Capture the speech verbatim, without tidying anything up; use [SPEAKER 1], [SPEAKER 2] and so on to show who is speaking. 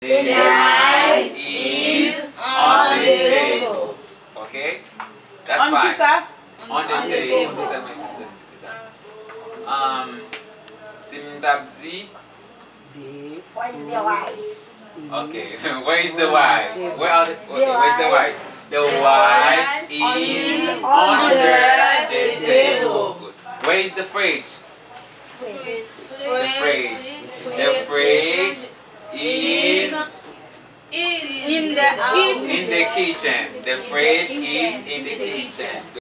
[SPEAKER 1] The knife is on the table. Okay? That's fine. On the table. Um, Simdabzi.
[SPEAKER 2] Where is the wives?
[SPEAKER 1] Okay, where is the wives? Where are the, okay, where's the wives? The wives is under the table. Good. Where is the fridge? The fridge. The fridge is
[SPEAKER 3] in the kitchen.
[SPEAKER 1] in the kitchen. The fridge is in the kitchen.